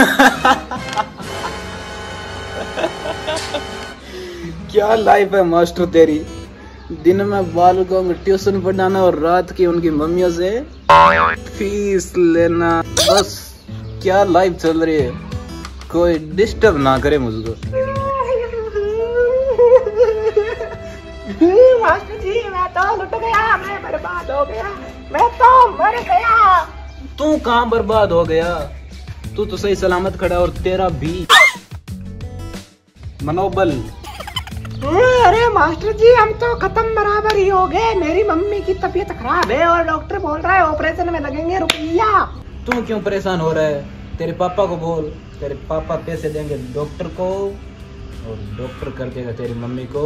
क्या लाइफ है मास्टर तेरी। दिन में बालकों को ट्यूशन पढ़ाना और रात की उनकी मम्मियों से फीस लेना। बस क्या लाइफ चल रही है, कोई डिस्टर्ब ना करे मुझको। मास्टर जी मैं तो लुट गया, मैं बर्बाद हो गया, मैं तो मर गया। तू कहाँ बर्बाद हो गया, तू तो सही सलामत खड़ा और तेरा भी मनोबल। अरे मास्टर जी हम तो खत्म बराबर ही हो गए। मेरी मम्मी की तबीयत खराब है और डॉक्टर बोल रहा है ऑपरेशन में लगेंगे रुपया। तू क्यों परेशान हो रहा है, तेरे पापा को बोल, तेरे पापा पैसे देंगे डॉक्टर को और डॉक्टर कर देगा तेरी मम्मी को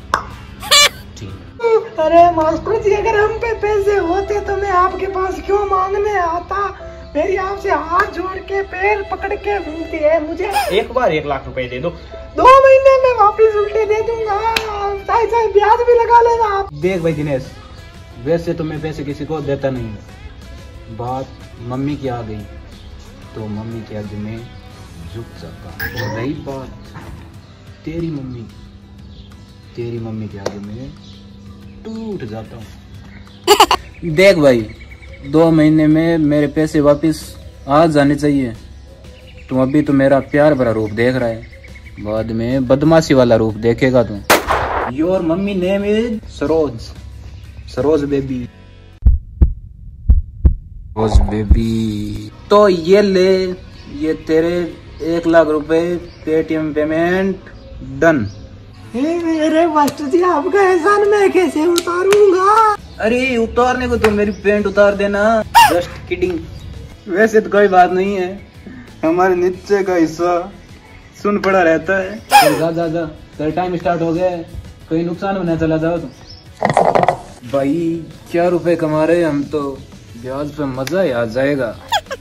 ठीक। अरे मास्टर जी अगर हम पे पैसे होते तो मैं आपके पास क्यों मांगने आता। मेरी आपसे हाथ जोड़ के पैर पकड़ के विनती है, मुझे एक बार 1 लाख रुपए दे दो। 2 महीने में वापिस उल्टे दे दूंगा, चाहे चाहे ब्याज भी लगा लेना आप। देख भाई दिनेश, वैसे तो मैं पैसे किसी को देता नहीं हूँ, बात मम्मी की आ गई तो मम्मी के आगे में झुक जाता। और रही बात तेरी मम्मी, तेरी मम्मी के आगे में टूट जाता हूँ। देख भाई 2 महीने में मेरे पैसे वापस आ जाने चाहिए। तू अभी तो मेरा प्यार भरा रूप देख रहा है, बाद में बदमाशी वाला रूप देखेगा तू। Your mummy name is Saroj, Saroj baby, Saroj baby. तो ये ले, ये तेरे 1 लाख रुपए पेटीएम पेमेंट डन। अरे मास्टर जी आपका एहसान मैं कैसे उतारूंगा। अरे उतारने को तो मेरी पैंट उतार देना, जस्ट किडिंग। वैसे तो कोई बात नहीं है, हमारे नीचे का हिस्सा सुन पड़ा रहता है। तो जा जा जा, तेरा टाइम स्टार्ट हो गया है, कोई नुकसान में न चला जाओ तुम। भाई क्या रुपए कमा रहे हम तो, ब्याज पे मजा ही आ जाएगा।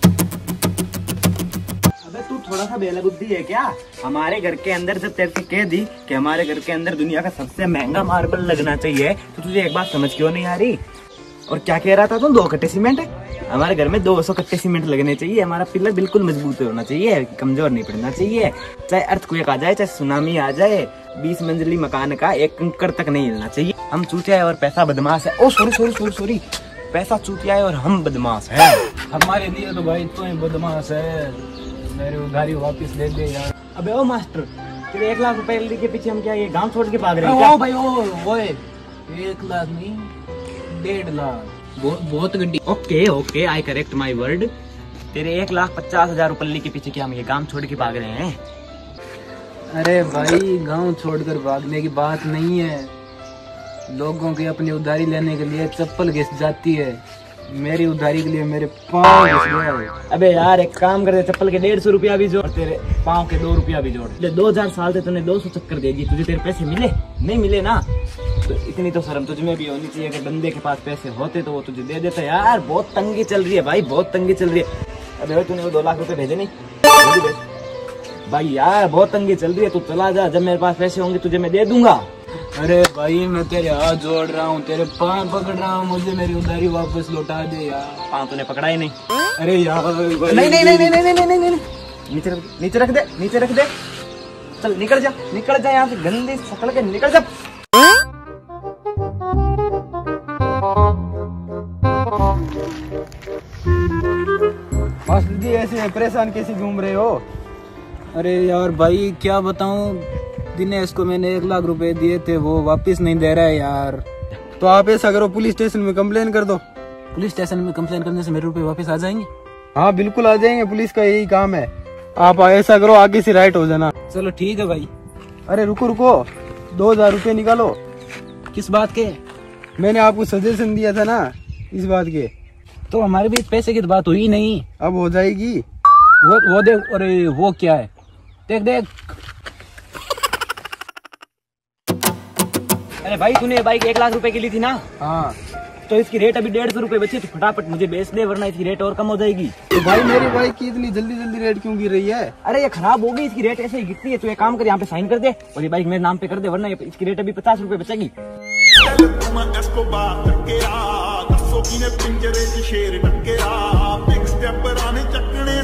तू थोड़ा सा बेलबुद्धि है क्या। हमारे घर के अंदर जब तेरे से कह दी कि हमारे घर के अंदर दुनिया का सबसे महंगा मार्बल लगना चाहिए तो तुझे एक बात समझ क्यों नहीं आ रही। और क्या कह रहा था तू, 2 कट्टे सीमेंट है। हमारे घर में 200 कट्टे सीमेंट लगने चाहिए। हमारा पिलर बिल्कुल मजबूत होना चाहिए, कमजोर नहीं पड़ना चाहिए। चाहे अर्थक्वेक आ जाए, चाहे सुनामी आ जाए, 20 मंजिली मकान का 1 कंकड़ तक नहीं हिलना चाहिए। हम चूतिया है और पैसा बदमाश है। ओ सॉरी, पैसा चूतिया है और हम बदमाश है। हमारे लिए तो भाई तू ही बदमाश है, मेरी उधारी वापस दे दे यार। अबे ओ मास्टर, तेरे 1 लाख रुपए के पीछे हम क्या ये गांव छोड़ के भाग रहे हैं क्या? ओ भाई वो 1 लाख नहीं 1.5 लाख, बहुत गड्डी। Okay I correct my word. तेरे 1,50,000 रुपये के पीछे क्या हम ये गांव छोड़ के भाग रहे हैं? अरे भाई गांव छोड़कर भागने की बात नहीं है, लोगों की अपनी उधारी लेने के लिए चप्पल घिस जाती है, मेरी उधारी के लिए मेरे पाँव घिस गए। अबे यार एक काम कर दे, चप्पल के 150 रुपया भी जोड़, तेरे पाँव के 2 रुपया भी जोड़। 2000 साल से तूने 200 चक्कर दे दिए, तुझे तेरे पैसे मिले नहीं मिले ना, तो इतनी तो शर्म तुझमें भी होनी चाहिए। अगर बंदे के पास पैसे होते तो वो तुझे दे देता। यार बहुत तंगी चल रही है भाई, बहुत तंगी चल रही है। अबे तूने वो 2 लाख रुपए भेजे नहीं भाई, यार बहुत तंगी चल रही है। तू चला जा, जब मेरे पास पैसे होंगे तुझे मैं दे दूंगा। अरे भाई मैं तेरे हाथ जोड़ रहा हूँ, तेरे पाँव पकड़ रहा हूँ, मुझे मेरी उधारी वापस लौटा दे यार। पाँव तूने पकड़ा ही नहीं। अरे यार नहीं, नीचे रख दे। चल निकल जा यहाँ से, गंदी शक्ल के निकल जा। मास्टर जी ऐसे परेशान कैसे घूम रहे हो? अरे यार भाई क्या बताऊं, दिनेश को मैंने 1 लाख रुपए दिए थे, वो वापस नहीं दे रहा है यार। तो आप ऐसा करो, पुलिस स्टेशन में कंप्लेन कर दो। पुलिस स्टेशन में कंप्लेन करने से मेरे रुपए वापस आ जाएंगे? हाँ बिल्कुल आ जाएंगे, पुलिस का यही काम है। आप ऐसा करो, आगे से राइट हो जाना। चलो ठीक है भाई। अरे रुको 2000 रुपये निकालो। किस बात के? मैंने आपको सजेशन दिया था ना इस बात के। तो हमारे बीच पैसे की तो बात हुई नहीं। अब हो जाएगी। वो देख, अरे वो क्या है, देख। अरे भाई तूने ये बाइक 1 लाख रुपए की ली थी ना? हाँ। तो इसकी रेट अभी 150 रुपए बची, तो फटाफट मुझे बेच दे वरना इसकी रेट और कम हो जाएगी। तो भाई मेरी बाइक की इतनी जल्दी रेट क्यों गिर रही है? अरे ये खराब हो गई, इसकी रेट ऐसे ही गिरती है। तू एक काम कर, यहाँ पे साइन कर दे और ये बाइक मेरे नाम पे कर दे, वरना इसकी रेट अभी 50 रुपए बचेगी।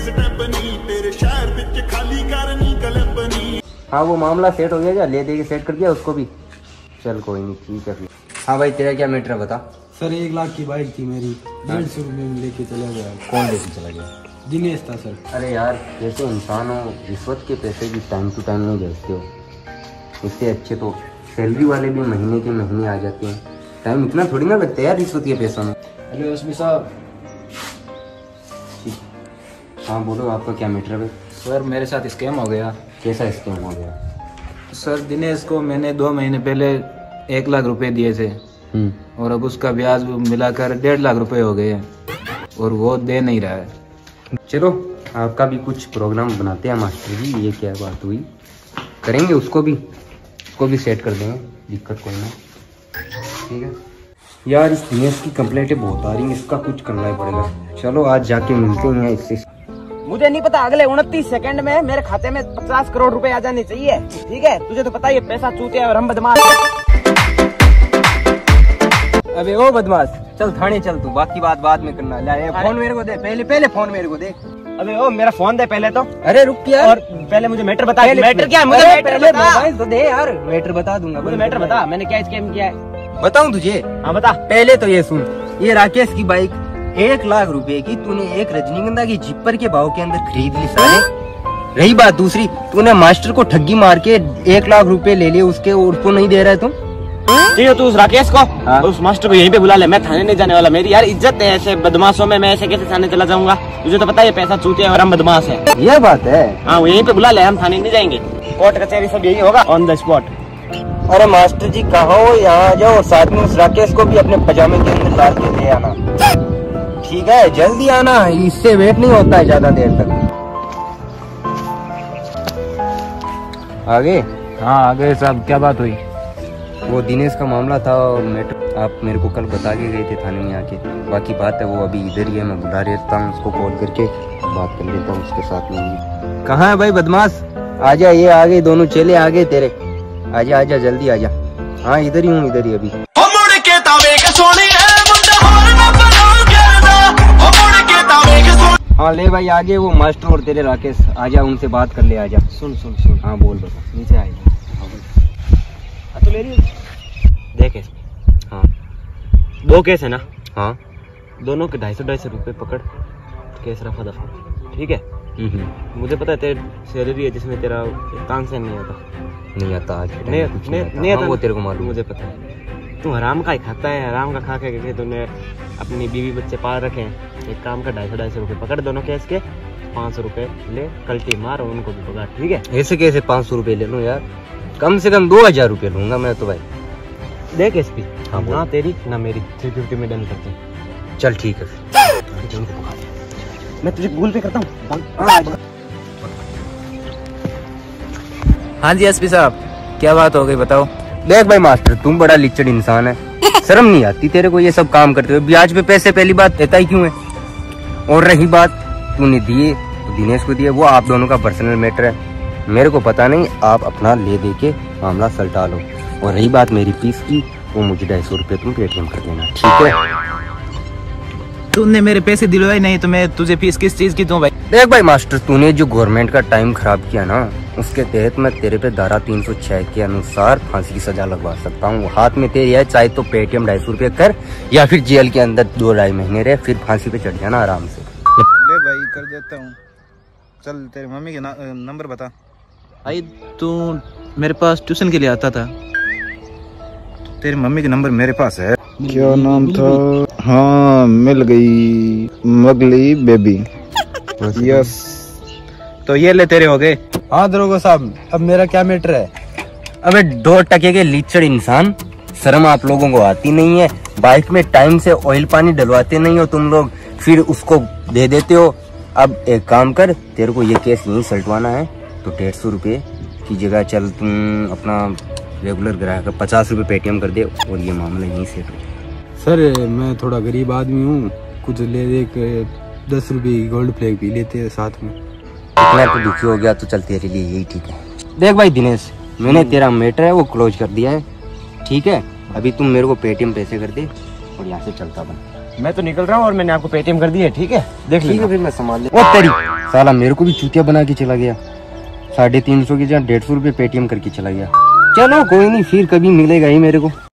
हाँ वो मामला सेट हो गया क्या? ले दे के सेट कर दिया उसको भी? चल कोई नहीं, ठीक है फिर। हाँ भाई तेरा क्या मैटर है बता। सर 1 लाख की बाइक थी मेरी, 150 रुपये में लेके चला गया। कौन लेके चला गया? दिनेश था सर। अरे यार जैसे इंसान हो, रिश्वत के पैसे भी टाइम टू टाइम नहीं भेजते हो। इससे अच्छे तो सैलरी वाले भी महीने के महीने आ जाते हैं। टाइम इतना थोड़ी ना लगता है यार रिश्वत के पैसों में। हेलो एसपी साहब। हाँ बोलो, आपका क्या मैटर है? सर मेरे साथ स्कैम हो गया। कैसा स्कैम हो गया? सर दिनेश को मैंने 2 महीने पहले 1 लाख रुपए दिए थे और अब उसका ब्याज मिलाकर 1.5 लाख रुपए हो गए हैं और वो दे नहीं रहा है। चलो आपका भी कुछ प्रोग्राम बनाते हैं मास्टर जी। ये क्या बात हुई, करेंगे उसको भी सेट कर देंगे, दिक्कत कोई ना। ठीक है यार, इस दिनेश की कंप्लेंटें बहुत आ रही हैं, इसका कुछ करना ही पड़ेगा। चलो आज जाके मिलते हैं इससे। मुझे नहीं पता, अगले 29 सेकंड में मेरे खाते में 50 करोड़ रुपए आ जाने चाहिए। ठीक है, तुझे तो पता ही है पैसा चूते हैं और हम बदमाश। अबे ओ बदमाश, चल थाने चल, तू बाकी बात बाद में करना। ले फोन मेरे को दे, पहले फोन मेरे को दे। अबे ओ मेरा फोन दे पहले तो। अरे रुक यार, और पहले मुझे मैटर बता। मैटर क्या है? मुझे मैटर बता। मोबाइल तो दे यार, मैटर बता दूंगा। मुझे मैटर बता, मैंने क्या स्कैम किया है बताऊं तुझे? हाँ बता। पहले तो ये सुन, ये राकेश की बाइक 1 लाख रुपए की तूने एक रजनीगंधा की जिप्पर के भाव के अंदर खरीद ली साले। रही बात दूसरी, तूने मास्टर को ठगी मार के 1 लाख रुपए ले लिए उसके, उसको नहीं दे रहा है तुम। ठीक है, तू उस राकेश को और उस मास्टर को यहीं पे बुला ले। मैं थाने नहीं जाने वाला, मेरी यार इज्जत है ऐसे बदमाशों में। मैं ऐसे कैसे थाने चला जाऊंगा? तुझे तो पता है पैसा चूते हैं और हम बदमाश है। ये बात है। हाँ यहीं पे बुला ले, हम थाने नहीं जाएंगे। कोर्ट कचहरी सब यही होगा, ऑन द स्पॉट। अरे मास्टर जी कहाँ हो? यहाँ आ जाओ, साथ में उस राकेश को भी अपने पजामे के अंदर डाल के ले आना। ठीक है, जल्दी आना, इससे वेट नहीं होता है ज्यादा देर तक। आगे? हाँ आगे साहब, क्या बात हुई? वो दिनेश का मामला था, मैटर आप मेरे को कल बता के गए थे थाने में आके। बाकी बात है वो अभी इधर ही है, मैं बुला रहता हूँ उसको, कॉल करके बात कर लेता हूँ उसके साथ में। कहाँ है भाई बदमाश? आजा, ये आ गए दोनों चेले आ गए तेरे। आजा आजा जल्दी आजा। हाँ इधर ही हूँ, इधर ही अभी। हाँ ले भाई आगे वो मास्टर और तेरे राकेश, आजा उनसे बात कर ले। आजा। सुन सुन सुन। हाँ बोल बता। नीचे आएगा तो ले रही देख। हाँ 2 केस है ना? हाँ दोनों के 250 रुपए पकड़, केस रफा दफा। ठीक है, मुझे पता है तेरी सैलरी है जिसमें तेरा तानसेन नहीं आता। नहीं आता आज नहीं आता। वो तेरे को मालूम, मुझे पता है। तू हराम का ही खाता है, हराम का खा के तूने अपनी बीवी बच्चे पाल रखे हैं। एक काम का 250 रुपए पकड़, दोनों केस के 500 रुपए ले, कल्टी मार और उनको भी पकड़। ठीक है, ऐसे कैसे 500 रुपए ले लूँ यार? कम से कम 2000 रुपए लूंगा मैं तो भाई। देख एसपी, हाँ ना तेरी ना मेरी 350 में डन करते हैं। चल ठीक है, मैं तुझे गूगल पे करता हूँ। हाँ जी एसपी साहब, क्या बात हो गई बताओ। देख भाई मास्टर, तुम बड़ा लिचड़ इंसान है, शर्म नहीं आती तेरे को ये सब काम करते हुए? ब्याज पे पैसे पहली बात देता ही क्यों है? और रही बात तूने दिए तो दिनेश को दिए, वो आप दोनों का पर्सनल मैटर है, मेरे को पता नहीं। आप अपना ले दे के मामला सलटा लो। और रही बात मेरी फीस की, वो मुझे 250 रुपए तुम पेटीएम कर देना। ठीक है? तूने मेरे पैसे दिलवाए नहीं तो मैं तुझे फीस किस चीज की दूं भाई? देख भाई मास्टर, तूने जो गवर्नमेंट का टाइम खराब किया ना, उसके तहत मैं तेरे पे धारा 306 के अनुसार फांसी की सजा लगवा सकता हूँ। हाथ में तेरी है, चाहे तो पेटीएम 250 रुपए कर या फिर जेल के अंदर 2-2.5 महीने रहे, फिर फांसी पे चढ़ जाना आराम से। ले भाई कर देता हूँ। चल तेरी मम्मी के नंबर बता। भाई तू मेरे पास ट्यूशन के लिए आता था। तेरी मम्मी का नंबर मेरे पास है। क्या नाम था? हाँ मिल गई, मगली बेबी। यस, तो ये ले तेरे हो गए। हाँ दरोगा साहब, अब मेरा क्या मैटर है? अबे 2 टके के लीचड़ इंसान, शर्म आप लोगों को आती नहीं है? बाइक में टाइम से ऑयल पानी डलवाते नहीं हो तुम लोग, फिर उसको दे देते हो। अब एक काम कर, तेरे को ये केस यहीं सलटवाना है तो 150 रुपए की जगह चल तुम अपना रेगुलर ग्राहक 50 रुपए पेटीएम कर दे और ये मामला यहीं सेट हो। सर मैं थोड़ा गरीब आदमी हूँ, कुछ ले दे के 10 रुपए की गोल्ड फ्लैग पी लेते हैं साथ में। इतना तो दुखी हो गया तो चल तेरे लिए यही ठीक है। देख भाई दिनेश, मैंने तेरा मैटर है वो क्लोज कर दिया है। ठीक है, अभी तुम मेरे को पेटीएम पैसे कर दे और यहाँ से चलता बन। मैं तो निकल रहा हूँ और मैंने आपको पेटीएम कर दी है, ठीक है? देख ठीक है लीजिए। फिर मैं संभाल ले। ओ तेरी साला मेरे को भी चूतिया बना के चला गया। 350 की जगह 150 रुपये पेटीएम करके चला गया। चलो कोई नहीं, फिर कभी मिलेगा ही मेरे को।